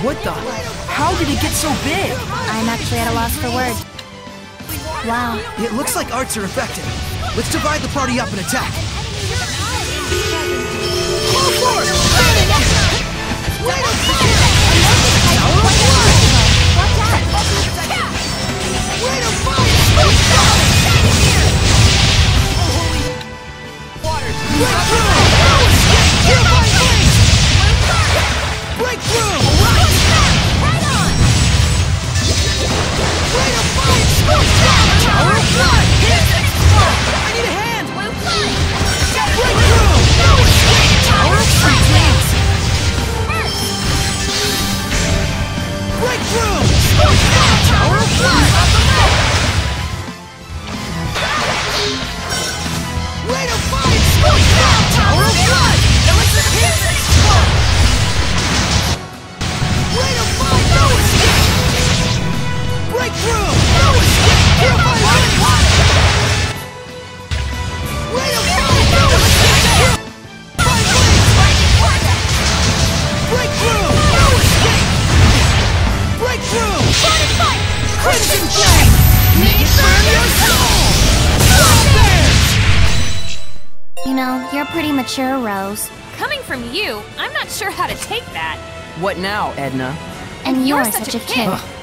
What the? How did it get so big? I'm actually at a loss for words. Wow. It looks like arts are effective. Let's divide the party up and attack. Full force! You know, you're pretty mature, Rose. Coming from you, I'm not sure how to take that. What now, Edna? And you're such a kid.